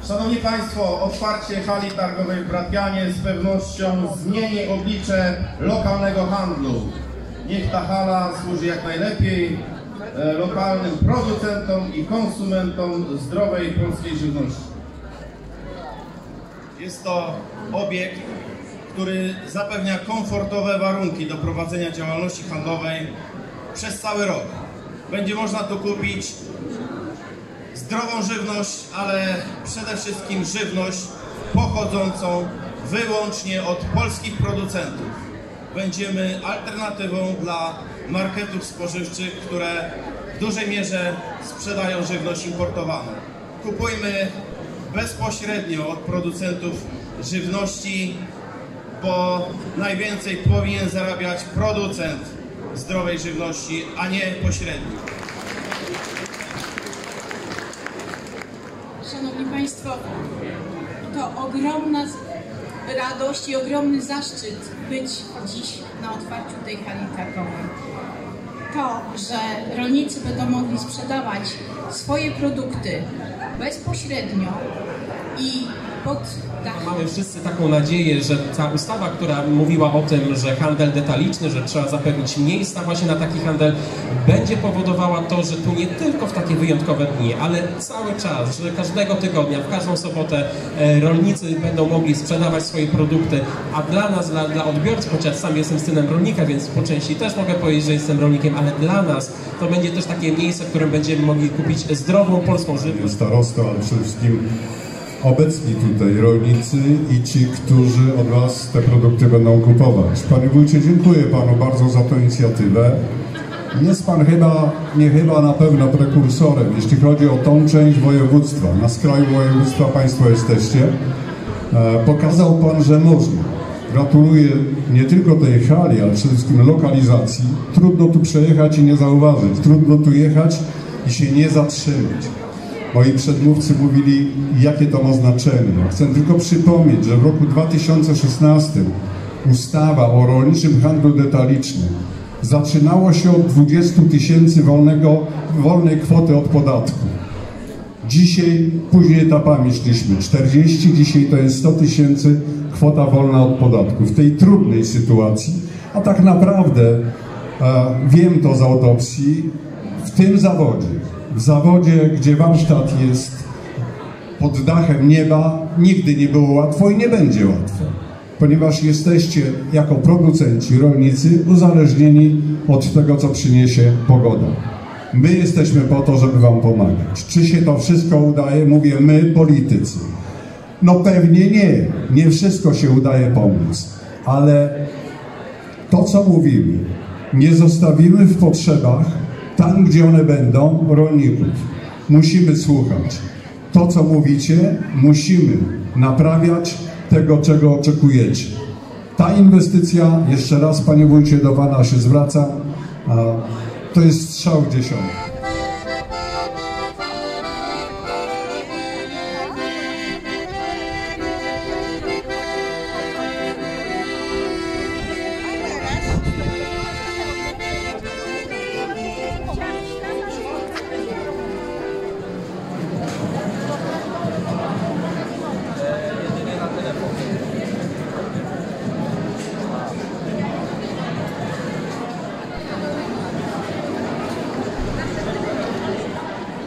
Szanowni Państwo, otwarcie hali targowej w Brapianie z pewnością zmieni oblicze lokalnego handlu. Niech ta hala służy jak najlepiej lokalnym producentom i konsumentom zdrowej polskiej żywności. Jest to obiekt, który zapewnia komfortowe warunki do prowadzenia działalności handlowej przez cały rok. Będzie można tu kupić zdrową żywność, ale przede wszystkim żywność pochodzącą wyłącznie od polskich producentów. Będziemy alternatywą dla marketów spożywczych, które w dużej mierze sprzedają żywność importowaną. Kupujmy bezpośrednio od producentów żywności, bo najwięcej powinien zarabiać producent zdrowej żywności, a nie pośrednik. Szanowni Państwo, to ogromna radość i ogromny zaszczyt być dziś na otwarciu tej hali targowej. To, że rolnicy będą mogli sprzedawać swoje produkty bezpośrednio i pod dachem. Mamy wszyscy taką nadzieję, że ta ustawa, która mówiła o tym, że handel detaliczny, że trzeba zapewnić miejsca właśnie na taki handel, będzie powodowała to, że tu nie tylko w takie wyjątkowe dni, ale cały czas, że każdego tygodnia, w każdą sobotę rolnicy będą mogli sprzedawać swoje produkty, a dla nas, dla odbiorców, chociaż sam jestem synem rolnika, więc po części też mogę powiedzieć, że jestem rolnikiem, ale dla nas to będzie też takie miejsce, w którym będziemy mogli kupić zdrową polską żywność. Starosto, ale przede wszystkim obecni tutaj rolnicy i ci, którzy od Was te produkty będą kupować. Panie Wójcie, dziękuję Panu bardzo za tę inicjatywę. Jest Pan na pewno prekursorem, jeśli chodzi o tą część województwa. Na skraju województwa Państwo jesteście. Pokazał Pan, że można. Gratuluję nie tylko tej hali, ale przede wszystkim lokalizacji. Trudno tu przejechać i nie zauważyć. Trudno tu jechać i się nie zatrzymać. Moi przedmówcy mówili, jakie to ma znaczenie. Chcę tylko przypomnieć, że w roku 2016 ustawa o rolniczym handlu detalicznym zaczynało się od 20 000 wolnej kwoty od podatku. Dzisiaj później etapami szliśmy. 40, dzisiaj to jest 100 000 kwota wolna od podatku. W tej trudnej sytuacji, a tak naprawdę wiem to z autopsji, w tym zawodzie, w zawodzie, gdzie warsztat jest pod dachem nieba, nigdy nie było łatwo i nie będzie łatwo, ponieważ jesteście jako producenci, rolnicy uzależnieni od tego, co przyniesie pogoda. My jesteśmy po to, żeby Wam pomagać. Czy się to wszystko udaje? Mówię my, politycy. No pewnie nie. Nie wszystko się udaje pomóc. Ale to, co mówimy, nie zostawimy w potrzebach tam, gdzie one będą, rolników. Musimy słuchać. To, co mówicie, musimy naprawiać tego, czego oczekujecie. Ta inwestycja, jeszcze raz, Panie Wójcie, do Pana się zwracam, to jest strzał w dziesiątkę.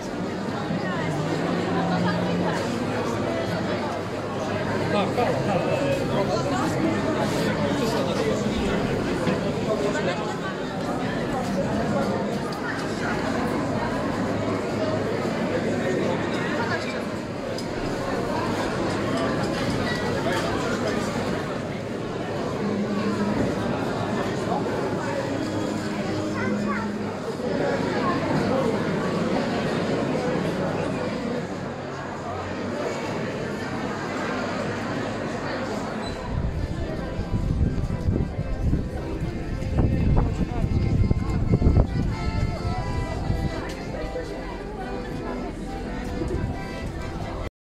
Tak, tak, tak.